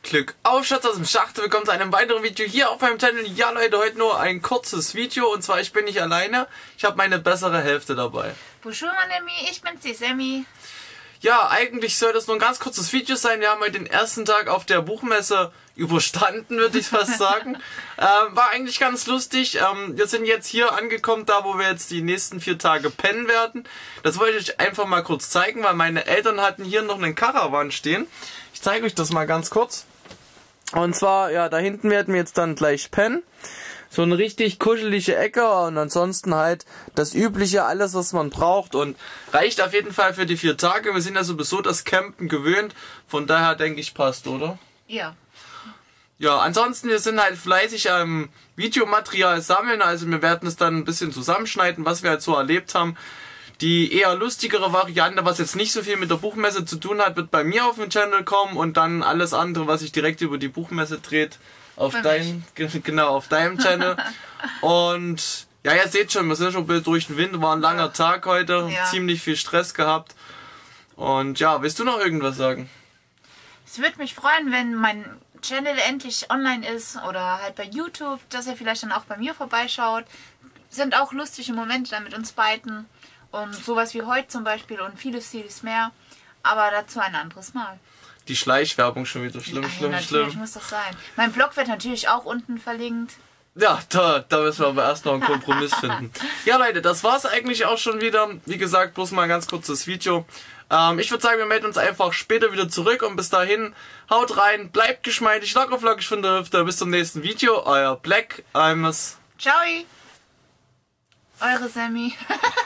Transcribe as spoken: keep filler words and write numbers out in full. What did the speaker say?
Glück auf, Schatz aus dem Schacht. Willkommen zu einem weiteren Video hier auf meinem Channel. Ja Leute, heute nur ein kurzes Video und zwar ich bin nicht alleine. Ich habe meine bessere Hälfte dabei. Bonjour meine Ami, ich bin's die Sammy. Ja, eigentlich soll das nur ein ganz kurzes Video sein. Wir haben heute den ersten Tag auf der Buchmesse überstanden, würde ich fast sagen. ähm, war eigentlich ganz lustig. Ähm, wir sind jetzt hier angekommen, da wo wir jetzt die nächsten vier Tage pennen werden. Das wollte ich einfach mal kurz zeigen, weil meine Eltern hatten hier noch einen Caravan stehen. Ich zeige euch das mal ganz kurz. Und zwar, ja, da hinten werden wir jetzt dann gleich pennen. So eine richtig kuschelige Ecke und ansonsten halt das Übliche, alles was man braucht und reicht auf jeden Fall für die vier Tage. Wir sind ja sowieso das Campen gewöhnt, von daher denke ich passt, oder? Ja. Ja, ansonsten wir sind halt fleißig am Videomaterial sammeln, also wir werden es dann ein bisschen zusammenschneiden, was wir halt so erlebt haben. Die eher lustigere Variante, was jetzt nicht so viel mit der Buchmesse zu tun hat, wird bei mir auf dem Channel kommen und dann alles andere, was sich direkt über die Buchmesse dreht, auf dein, genau, auf deinem Channel. Und ja, ihr seht schon, wir sind schon ein bisschen durch den Wind, war ein langer Tag heute, ja. Ziemlich viel Stress gehabt. Und ja, willst du noch irgendwas sagen? Es würde mich freuen, wenn mein Channel endlich online ist oder halt bei YouTube, dass ihr vielleicht dann auch bei mir vorbeischaut. Sind auch lustige Momente da mit uns beiden. Und sowas wie heute zum Beispiel und vieles, vieles mehr. Aber dazu ein anderes Mal. Die Schleichwerbung schon wieder schlimm, ja, schlimm, natürlich schlimm. Natürlich muss das sein. Mein Blog wird natürlich auch unten verlinkt. Ja, da, da müssen wir aber erst noch einen Kompromiss finden. Ja Leute, das war's eigentlich auch schon wieder. Wie gesagt, bloß mal ein ganz kurzes Video. Ähm, ich würde sagen, wir melden uns einfach später wieder zurück. Und bis dahin, haut rein, bleibt geschmeidig, locker flockig von der Hüfte. Bis zum nächsten Video. Euer Black Imus. Ciao. Eure Sammy.